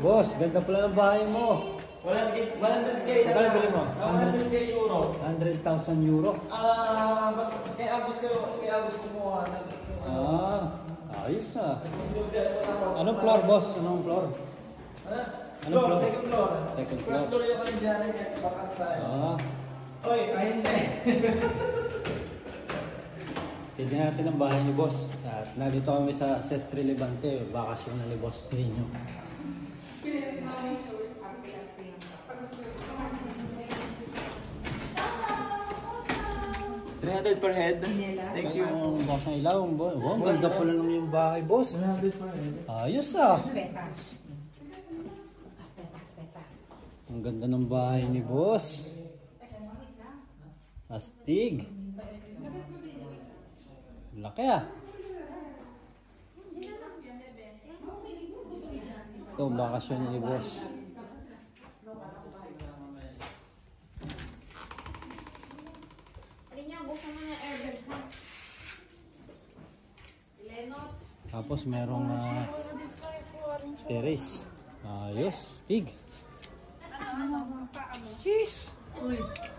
Boss, ganda pala ng bahay mo. 100K na Magkano bili mo? 100K euro. 100,000 euro. Mas kay Agos kumuha. Ayos ah. Anong floor, boss? Anong floor? Anong floor? Second floor. Second floor. First floor yung kanyang dyan, bakas tayo. Oy, ayun na eh. Tignan natin ang bahay ni boss. Nandito kami sa Sestre Levante, bakasyon na ni boss ninyo. 300 per head. Thank you. Boss ng ilaw. Ang ganda pala ng yung bahay, boss. 100 per head. Ayos ah. Ang ganda ng bahay ni boss. Astig. Laki ah. Ito, bakasyon ni boss. Tapos merong terrace. Ayos, stig. Cheese.